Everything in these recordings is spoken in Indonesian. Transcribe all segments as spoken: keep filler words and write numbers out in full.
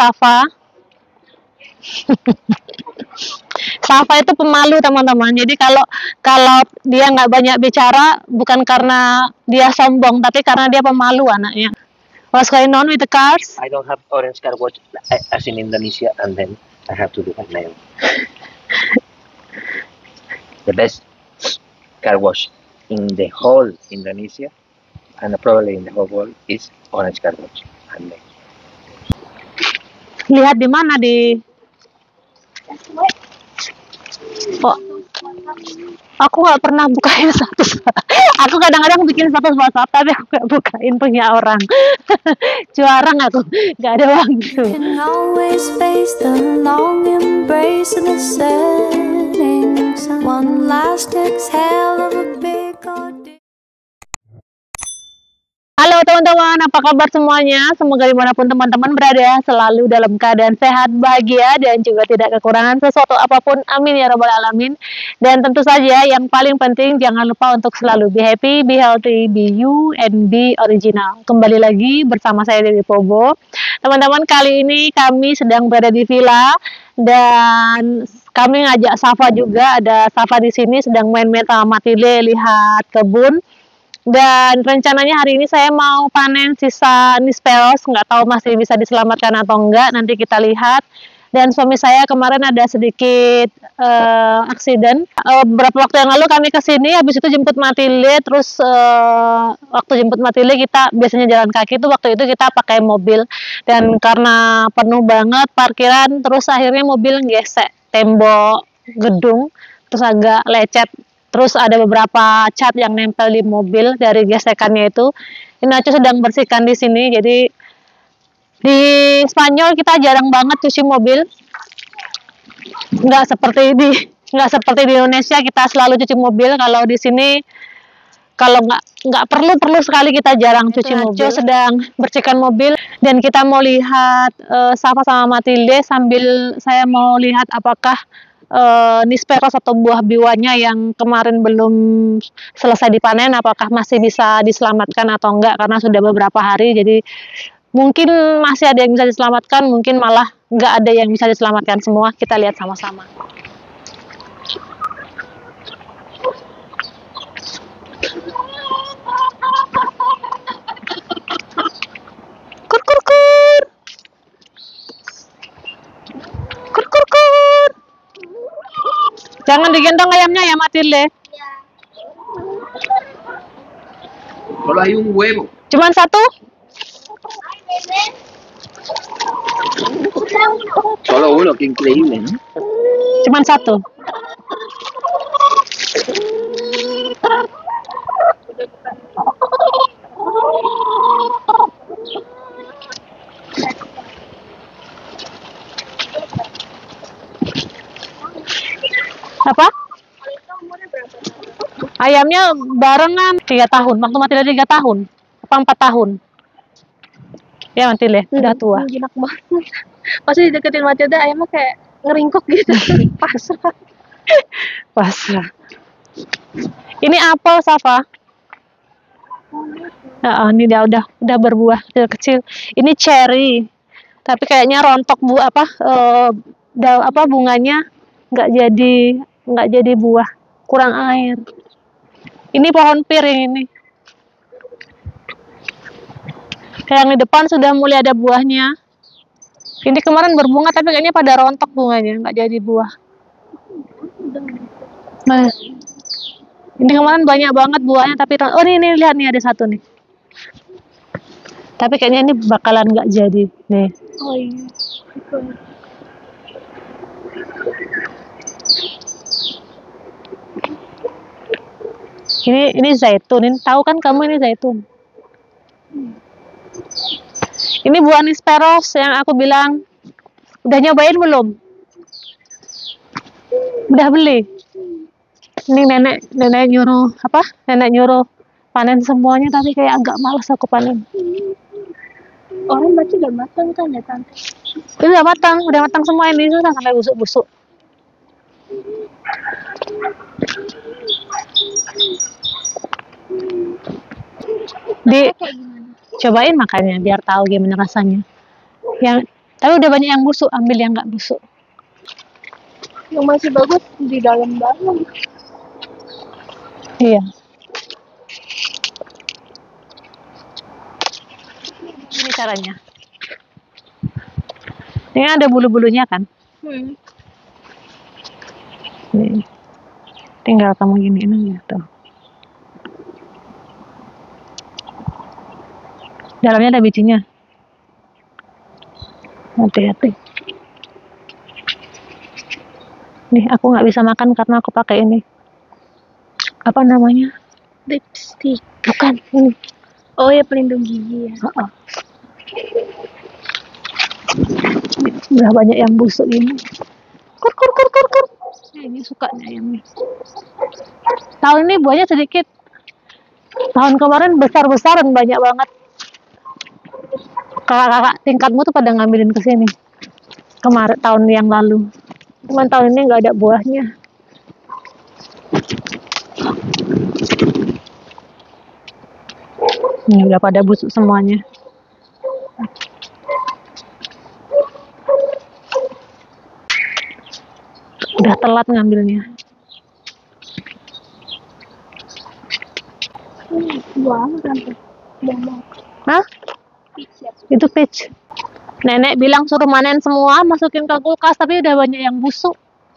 Safa. Safa itu pemalu teman-teman. Jadi kalau kalau dia nggak banyak bicara bukan karena dia sombong, tapi karena dia pemalu anaknya. What's going on with the cars? I don't have orange car wash as in Indonesia, and then I have to do it now. The best car wash in the whole Indonesia and probably in the whole world is orange car wash. And then. Lihat di mana di? Oh, aku nggak pernah bukain status. Aku kadang-kadang bikin status WhatsApp tapi aku nggak bukain punya orang. Jarang aku, nggak ada waktu. Can always face the long embrace of the setting sun. One last exhale of a big ordeal. Halo teman-teman, apa kabar semuanya? Semoga dimanapun teman-teman berada selalu dalam keadaan sehat, bahagia, dan juga tidak kekurangan sesuatu apapun. Amin ya robbal alamin. Dan tentu saja yang paling penting jangan lupa untuk selalu be happy, be healthy, be you, and be original. Kembali lagi bersama saya Dewi Pobo. Teman-teman, kali ini kami sedang berada di villa dan kami ngajak Safa juga. Ada Safa di sini sedang main-main sama Matile, lihat kebun. Dan rencananya hari ini saya mau panen sisa nisperos, nggak tahu masih bisa diselamatkan atau enggak, nanti kita lihat. Dan suami saya kemarin ada sedikit uh, aksiden. Uh, beberapa waktu yang lalu kami ke sini, habis itu jemput Matile, terus uh, waktu jemput Matile kita biasanya jalan kaki, itu waktu itu kita pakai mobil. Dan karena penuh banget parkiran, terus akhirnya mobil gesek tembok gedung, terus agak lecet. Terus ada beberapa cat yang nempel di mobil dari gesekannya itu. Ini Nacho sedang bersihkan di sini. Jadi di Spanyol kita jarang banget cuci mobil. Nggak seperti di nggak seperti di Indonesia kita selalu cuci mobil. Kalau di sini kalau nggak nggak perlu perlu sekali kita jarang cuci mobil. Nacho sedang bersihkan mobil dan kita mau lihat uh, Safa sama Matilde sambil saya mau lihat apakah Uh, nisperos atau buah biwanya yang kemarin belum selesai dipanen apakah masih bisa diselamatkan atau enggak, karena sudah beberapa hari, jadi mungkin masih ada yang bisa diselamatkan, mungkin malah enggak ada yang bisa diselamatkan semua. Kita lihat sama-sama. Kur kur kur kur kur kur. Jangan digendong ayamnya ya, Matilde. Solo hay un huevo. Cuman satu? Solo uno, qué increíble, ¿no? Cuman satu. Apa? Ayamnya barengan tiga tahun. Waktu Matilde tiga tahun, apa empat tahun? Ya Matilde, hmm, udah tua. Jinak banget. Pasti deketin Matilde ayamnya kayak ngeringkuk gitu. Pasrah. Pasrah. Ini apel, Safa. Nah, ini dia udah udah berbuah kecil. Ini cherry. Tapi kayaknya rontok bu apa? Uh, da, apa bunganya nggak jadi nggak jadi buah, kurang air. Ini pohon piring ini. Yang di depan sudah mulai ada buahnya. Ini kemarin berbunga tapi kayaknya pada rontok bunganya, nggak jadi buah. Nah, ini kemarin banyak banget buahnya tapi oh ini, ini lihat nih ada satu nih. Tapi kayaknya ini bakalan nggak jadi nih. Oh iya. Ini ini zaitun. Ini tahu kan kamu ini zaitun. Ini buah nisperos yang aku bilang. Udah nyobain belum? Udah beli. Ini nenek nenek nyuruh apa? Nenek nyuruh panen semuanya tapi kayak agak malas aku panen. Orang berarti udah matang kan ya tante? Itu udah matang, udah matang semua ini sudah sampai busuk-busuk. Di cobain makanya biar tahu gimana rasanya. Yang Tapi udah banyak yang busuk, ambil yang nggak busuk. Yang masih bagus di dalam-dalam. Iya. Ini caranya. Ini ada bulu-bulunya kan? Hmm. Nih. Tinggal kamu giniin aja tuh. Dalamnya ada bijinya. Hati-hati. Nih, aku nggak bisa makan karena aku pakai ini. Apa namanya? Lipstick. Bukan, ini. Oh ya, pelindung gigi ya. Oh, oh. Udah banyak yang busuk ini. Kur kur kur kur kur. Nah, ini sukanya ayamnya. Tahun ini buahnya sedikit. Tahun kemarin besar-besaran banyak banget. Kakak-kakak tingkatmu tuh pada ngambilin ke sini. Kemarin tahun yang lalu. Cuman tahun ini nggak ada buahnya. Ini udah pada busuk semuanya. Udah telat ngambilnya. Wah, sampai bomong. Hah? Itu peach. Nenek bilang suruh manen semua, masukin ke kulkas, tapi udah banyak yang busuk.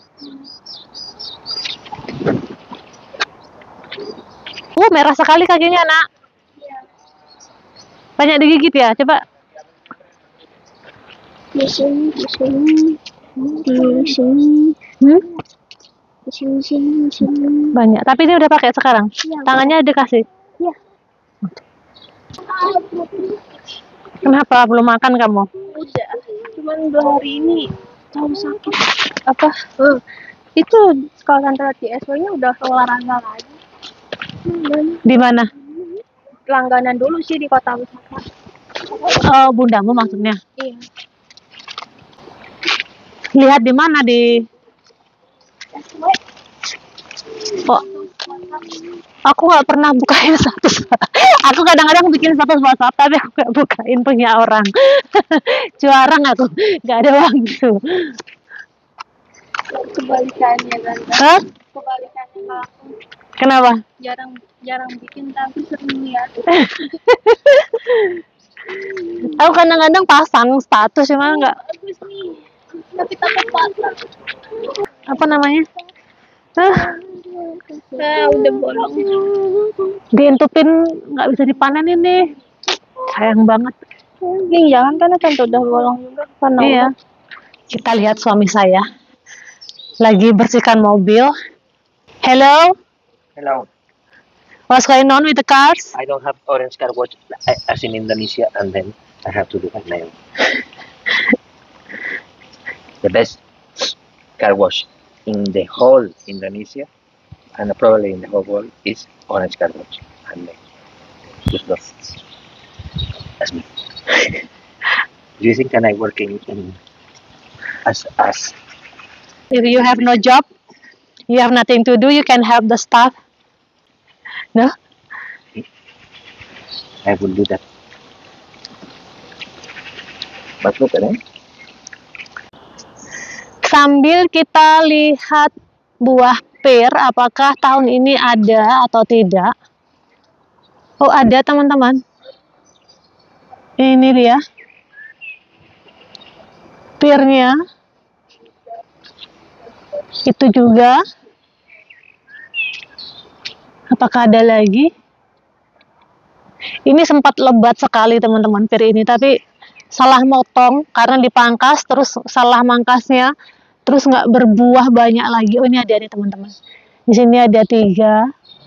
Uh, merah sekali kakinya, Nak. Banyak digigit ya, coba. Di sini, di sini, di sini, Hmm? di sini, sini, sini. Banyak, tapi ini udah pakai sekarang. Iya. Tangannya dikasih. Iya. Kenapa belum makan kamu? Udah, cuman dua hari ini tahu sakit. Apa? Eh, itu kalau tante di S W-nya udah olahraga lagi. Hmm, Di mana? langganan dulu sih di kota wisata. Oh, bundamu maksudnya. Iya. Lihat di mana di? Oh, aku nggak pernah bukain status. Aku kadang-kadang bikin status WhatsApp tapi aku nggak bukain punya orang. Jarang aku, nggak ada waktu. Kebalikannya tante. Hah? Kebalikannya kalau aku Kenapa? jarang jarang bikin tapi sering lihat. Aku kadang-kadang pasang status cuma nggak. Bagus nih. Tapi takut patah. Apa namanya? Hah? Nah, udah bolong. Diintupin nggak bisa dipanen ini. Sayang banget. Ini jangan karena tante udah bolong juga karena Iya. udah. Kita lihat suami saya lagi bersihkan mobil. Hello, Hello. what's going on with the cars? I don't have orange car wash as in Indonesia, and then I have to do it my own. The best car wash in the whole Indonesia and probably in the whole world is orange car wash. And then just love as me. Do you think can I work in, in as as If you have no job, you have nothing to do, you can help the staff. No? I will do that? But look at it. Sambil kita lihat buah pir, apakah tahun ini ada atau tidak? Oh, ada teman-teman. Ini dia. Pirnya. Itu juga. Apakah ada lagi? Ini sempat lebat sekali teman-teman pir ini, tapi salah motong karena dipangkas, terus salah mangkasnya, terus nggak berbuah banyak lagi. Oh, ini ada nih teman-teman. Di sini ada tiga.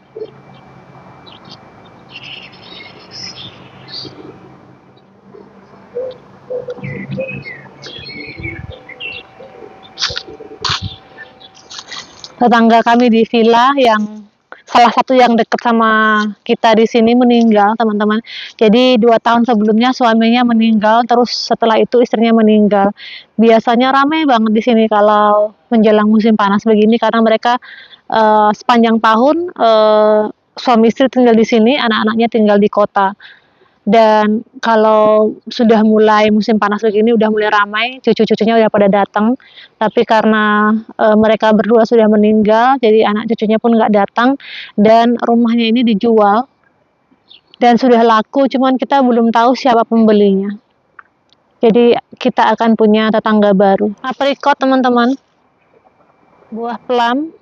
Tetangga kami di villa yang salah satu yang dekat sama kita di sini meninggal, teman-teman. Jadi dua tahun sebelumnya suaminya meninggal, terus setelah itu istrinya meninggal. Biasanya ramai banget di sini kalau menjelang musim panas begini karena mereka uh, sepanjang tahun uh, suami istri tinggal di sini, anak-anaknya tinggal di kota. Dan kalau sudah mulai musim panas begini, udah mulai ramai, cucu-cucunya udah pada datang. Tapi karena e, mereka berdua sudah meninggal, jadi anak cucunya pun nggak datang. Dan rumahnya ini dijual dan sudah laku, cuman kita belum tahu siapa pembelinya. Jadi kita akan punya tetangga baru. Aprikot teman-teman, buah plum.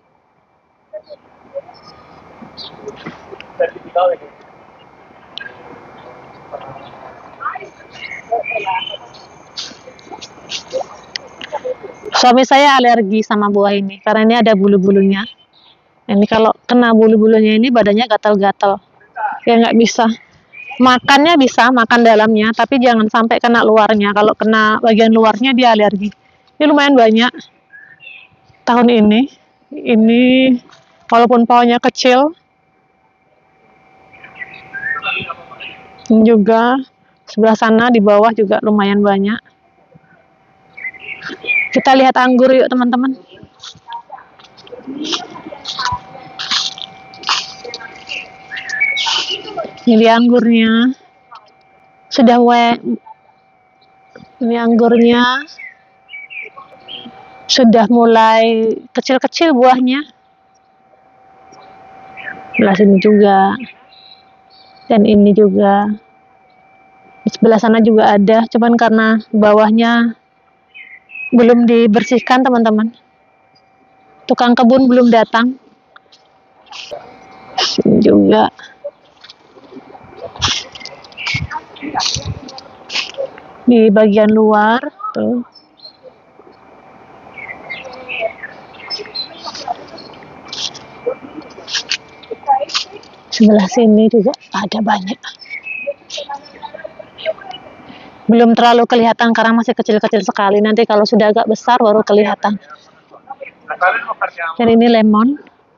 Suami saya alergi sama buah ini karena ini ada bulu-bulunya. Ini kalau kena bulu-bulunya ini badannya gatal-gatal. Ya nggak bisa. Makannya bisa, makan dalamnya, tapi jangan sampai kena luarnya. Kalau kena bagian luarnya dia alergi. Ini lumayan banyak tahun ini. Ini walaupun pohonnya kecil, ini juga sebelah sana di bawah juga lumayan banyak. Kita lihat anggur yuk teman-teman. Ini anggurnya sudah we ini anggurnya sudah mulai kecil-kecil buahnya. Sebelah sini juga, dan ini juga. Di sebelah sana juga ada, cuman karena bawahnya belum dibersihkan teman-teman. Tukang kebun belum datang. Sini juga. Di bagian luar tuh. Sebelah sini juga ada banyak. Belum terlalu kelihatan karena masih kecil-kecil sekali. Nanti kalau sudah agak besar baru kelihatan. Dan ini lemon.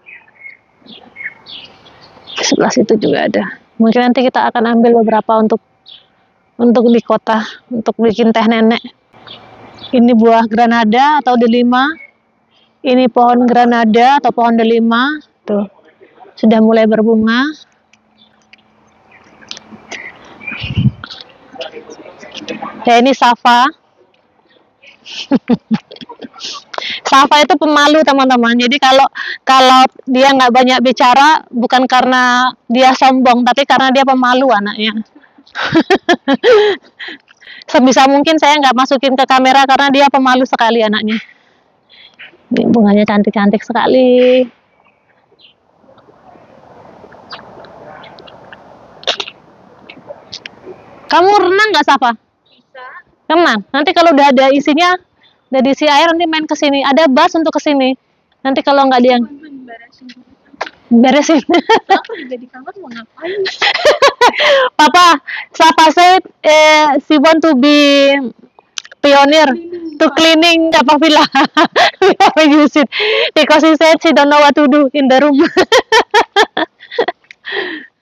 Sebelah situ juga ada. Mungkin nanti kita akan ambil beberapa untuk untuk di kota, untuk bikin teh nenek. Ini buah granada atau delima. Ini pohon granada atau pohon delima. Tuh, sudah mulai berbunga. Ya, ini safa. Safa itu pemalu teman-teman. Jadi kalau kalau dia nggak banyak bicara, bukan karena dia sombong, tapi karena dia pemalu anaknya. Sebisa mungkin saya nggak masukin ke kamera karena dia pemalu sekali anaknya. Ini bunganya cantik-cantik sekali. Kamu renang nggak, Safa? Bisa. Renang. Nanti kalau udah ada isinya, udah diisi air, nanti main ke sini. Ada bus untuk ke sini. Nanti kalau nggak dia Beresin. beresin. Aku juga di kamar mau ngapain? Papa, Safa said uh, she want to be pioneer to cleaning Capavilla. We haven't used it because she said she don't know what to do in the room.